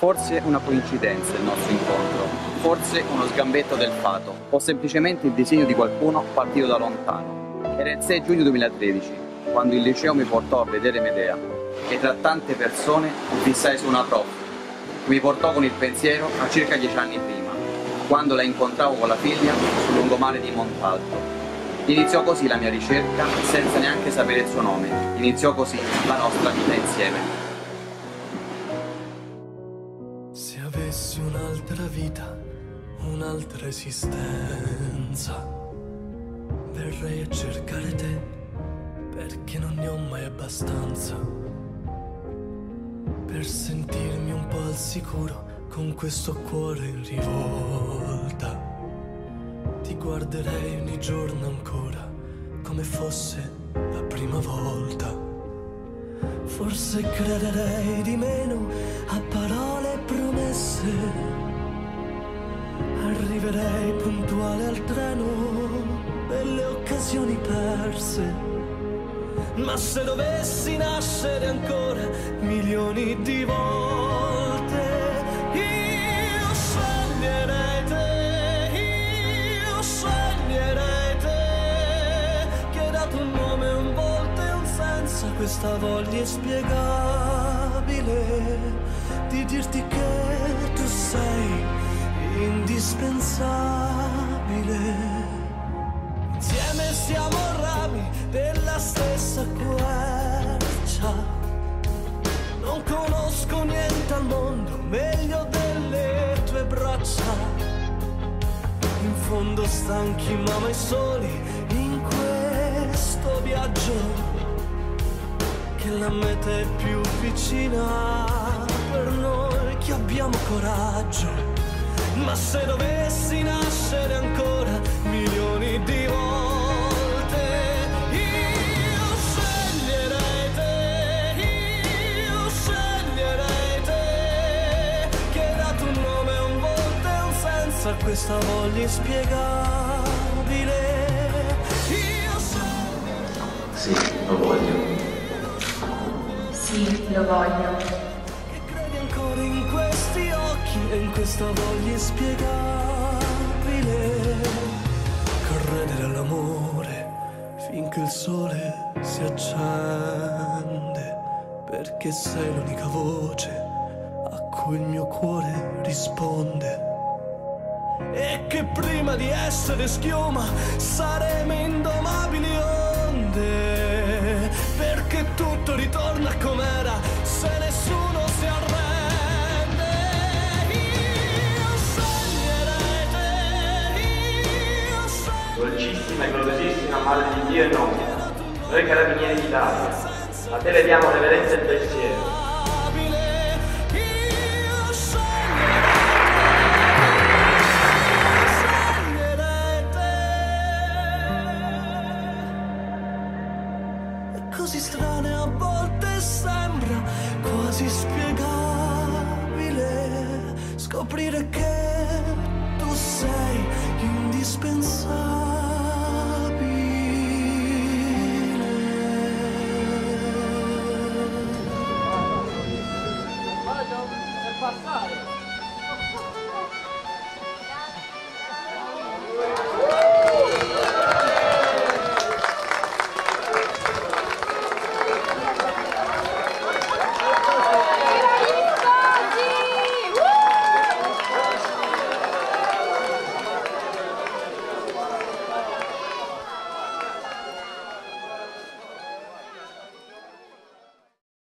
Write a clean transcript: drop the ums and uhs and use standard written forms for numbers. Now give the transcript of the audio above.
Forse una coincidenza il nostro incontro, forse uno sgambetto del fato, o semplicemente il disegno di qualcuno partito da lontano. Era il 6 giugno 2013, quando il liceo mi portò a vedere Medea, e tra tante persone fissai su una prof, che mi portò con il pensiero a circa 10 anni prima, quando la incontravo con la figlia sul lungomare di Montalto. Iniziò così la mia ricerca, senza neanche sapere il suo nome. Iniziò così la nostra vita insieme. Se avessi un'altra vita, un'altra esistenza, verrei a cercare te, perché non ne ho mai abbastanza. Per sentirmi un po' al sicuro, con questo cuore in rivolta. Ti guarderei ogni giorno ancora, come fosse la prima volta. Forse crederei di meno a parole e promesse. Arriverei puntuale al treno delle occasioni perse. Ma se dovessi nascere ancora milioni di volte, io sceglierei te, io sceglierei te, che hai dato un nome, un volto e un senso a questa voglia inspiegabile di dirti che tu sei indispensabile. Insieme siamo rami della stessa quercia. Non conosco niente al mondo meglio delle tue braccia. In fondo stanchi ma mai soli in questo viaggio, che la meta è più vicina per noi che abbiamo coraggio. Ma se dovessi nascere ancora milioni di volte, io sceglierei te, che hai dato un nome, un volto e un senso a questa voglia inspiegabile. Io sceglierei. Sì, lo voglio. Sì, lo voglio. Che credi ancora in questi occhi e in questa voglia inspiegabile. Correre all'amore finché il sole si accende, perché sei l'unica voce a cui il mio cuore risponde. E che prima di essere schiuma saremo indomabili onde, perché tutto ritorna com'era se nessuno si arrende. Io sceglierei te, io Dolcissima e gloriosissima Madre di Dio e nostra, noi carabinieri d'Italia, a te le diamo reverenza e pensiero. Così strane a volte sembra quasi spiegabile scoprire che tu sei indispensabile.